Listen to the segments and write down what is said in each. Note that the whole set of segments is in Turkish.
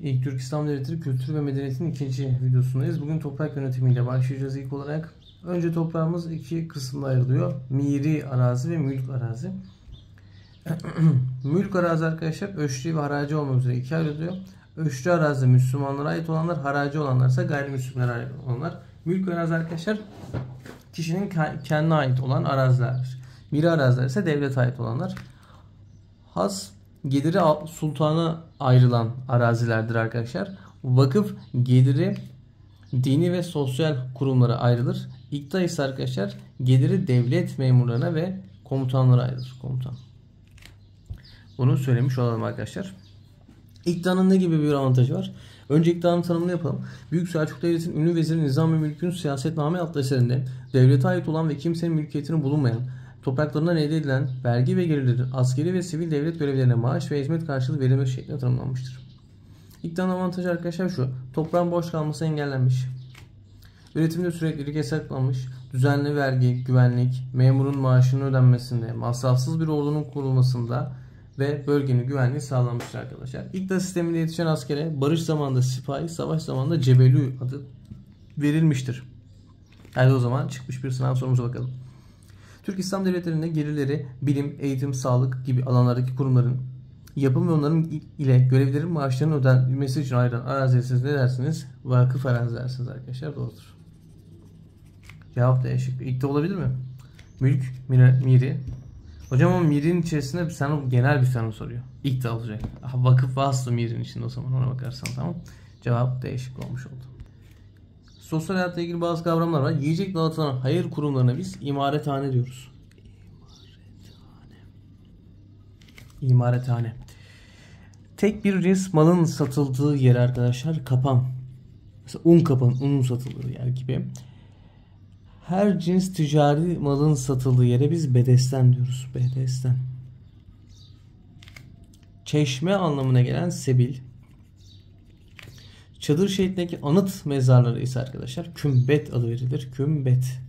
İlk Türk İslam Devletleri Kültür ve Medeniyet'in ikinci videosundayız. Bugün toprak yönetimiyle başlayacağız ilk olarak. Önce toprağımız iki kısımda ayrılıyor. Miri arazi ve mülk arazi. Mülk arazi arkadaşlar öşri ve haraci olmak üzere ikiye ayrılıyor. Öşri arazi Müslümanlara ait olanlar, haraci olanlarsa gayrimüslimlere ait olanlar. Mülk arazi arkadaşlar kişinin kendine ait olan arazilerdir. Miri araziler ise devlete ait olanlar. Has geliri sultana ayrılan arazilerdir arkadaşlar. Vakıf geliri dini ve sosyal kurumlara ayrılır. İkta ise arkadaşlar geliri devlet memurlarına ve komutanlara ayrılır. Komutan. Bunu söylemiş olalım arkadaşlar. İktidanın ne gibi bir avantajı var? Önce iktidanın tanımını yapalım. Büyük Selçuk Devleti'nin ünlü veziri Nizam ve Mülk'ün Siyasetname adlı eserinde devlete ait olan ve kimsenin mülkiyetinin bulunmayan topraklarından elde edilen vergi ve gelirlerin askeri ve sivil devlet görevlerine maaş ve hizmet karşılığı verilmesi şeklinde tanımlanmıştır. İktidarın avantajı arkadaşlar şu. Toprağın boş kalması engellenmiş. Üretimde süreklilik yasaklanmış. Düzenli vergi, güvenlik, memurun maaşının ödenmesinde, masrafsız bir ordunun kurulmasında ve bölgenin güvenliği sağlanmıştır arkadaşlar. İktidar sisteminde yetişen askere barış zamanında sipahi, savaş zamanında cebelü adı verilmiştir. Hadi o zaman çıkmış bir sınav sorumuza bakalım. Türk İslam Devletleri'nde gelirleri bilim, eğitim, sağlık gibi alanlardaki kurumların yapım ve onların ile görevlerin maaşlarının ödenmesi için ayrılan araziye siz ne dersiniz? Vakıf arazi dersiniz arkadaşlar. Doğrudur. Cevap değişik. İlk de olabilir mi? Mülk, miri. Hocam ama mirin içerisinde sana genel bir soru soruyor. İlk de olacak. Vakıf vasıflı mirin içinde o zaman ona bakarsan tamam. Cevap değişik olmuş oldu. Sosyal hayatla ilgili bazı kavramlar var. Yiyecek dağıtılan hayır kurumlarına biz imarethane diyoruz. İmarethane. Tek bir cins malın satıldığı yer arkadaşlar kapan. Mesela un kapan, unun satıldığı yer gibi. Her cins ticari malın satıldığı yere biz bedesten diyoruz. Bedesten. Çeşme anlamına gelen sebil. Çadır şeklindeki anıt mezarları ise arkadaşlar kümbet adı verilir. Kümbet.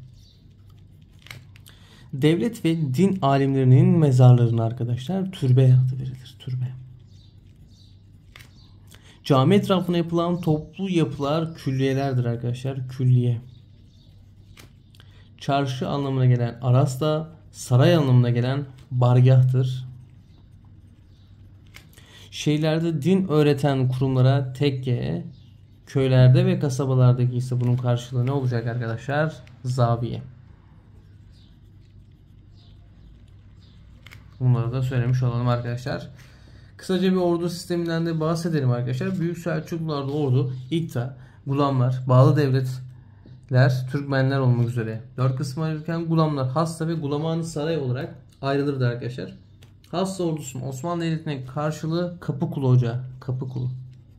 Devlet ve din alimlerinin mezarlarına arkadaşlar türbe adı verilir. Türbe. Cami etrafına yapılan toplu yapılar külliyelerdir arkadaşlar. Külliye. Çarşı anlamına gelen arasta, saray anlamına gelen bargahtır. Şehirlerde din öğreten kurumlara tekke, köylerde ve kasabalardaki ise bunun karşılığı ne olacak arkadaşlar? Zaviye. Bunları da söylemiş olalım arkadaşlar. Kısaca bir ordu sisteminden de bahsedelim arkadaşlar. Büyük Selçuklularda ordu, İkta, Gulamlar, bağlı devletler, Türkmenler olmak üzere 4 kısma ayrılırken Gulamlar, Hassa ve Gulamani Saray olarak ayrılırdı arkadaşlar. Hassa ordusunun Osmanlı Devleti'ne karşılığı Kapıkulu Ocağı. Kapıkulu.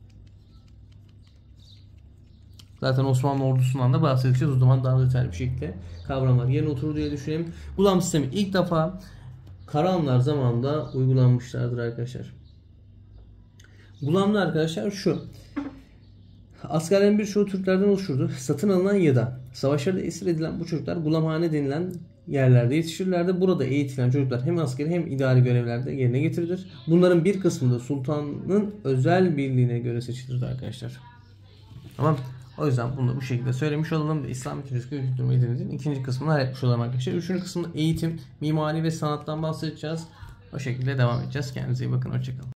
Zaten Osmanlı ordusundan da bahsedeceğiz. O zaman daha detaylı bir şekilde kavramlar yerine oturur diye düşünelim. Gulam sistemi ilk defa Karahanlar zamanında uygulanmışlardır arkadaşlar. Gulamlar arkadaşlar şu. Askerlerin birçoğu Türklerden oluşurdu. Satın alınan ya da savaşlarda esir edilen bu çocuklar gulamhane denilen yerlerde yetişirlerdi. Burada eğitilen çocuklar hem askeri hem idari görevlerde yerine getirilir. Bunların bir kısmı da sultanın özel birliğine göre seçilirdi arkadaşlar. Tamam. O yüzden bunu da bu şekilde söylemiş olalım. İslam Kültür Medeniyeti'nin ikinci kısmını halletmiş olalım arkadaşlar. Üçüncü kısımda eğitim, mimari ve sanattan bahsedeceğiz. O şekilde devam edeceğiz. Kendinize iyi bakın. Hoşçakalın.